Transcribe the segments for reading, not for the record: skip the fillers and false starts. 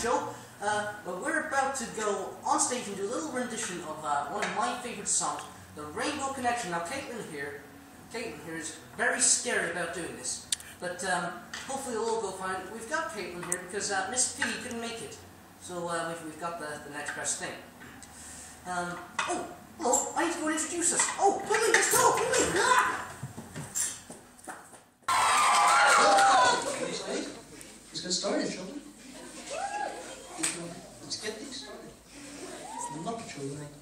show, but we're about to go on stage and do a little rendition of one of my favourite songs, The Rainbow Connection. Now Caitlin here is very scared about doing this, but hopefully it'll all go fine. We've got Caitlin here because Miss P couldn't make it, so we've got the next best thing. Oh, hello, I need to go and introduce us. Oh, quickly, let's go, quickly! Let's get started, shall we? Let's get things started. It's the Muppet Show, right?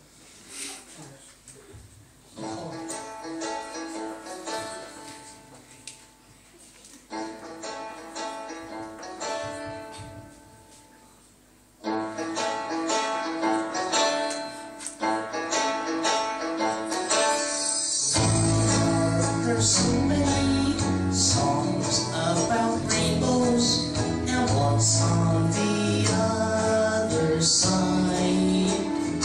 There's so many songs about rainbows and what's on the other side.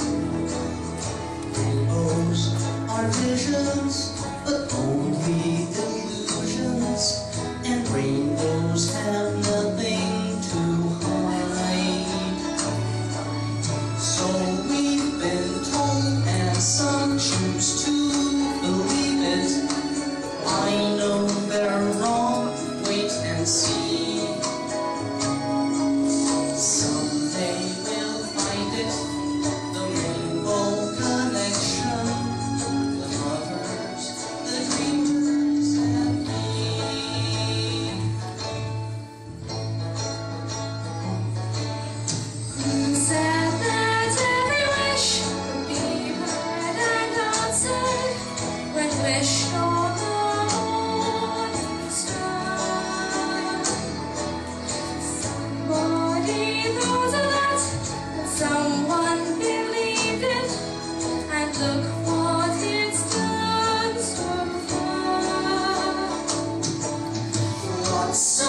Rainbows are visions, but only illusions, and rainbows have nothing to hide. So we've been told, and some choose to believe it. I know they're wrong, wait and see. Someday we'll find it, the rainbow connection, the lovers, the dreamers, and me. Who said that every wish would be heard and answered when wished on the morning star? Somebody knows that, but someone believed it, and look what it's done so far. What's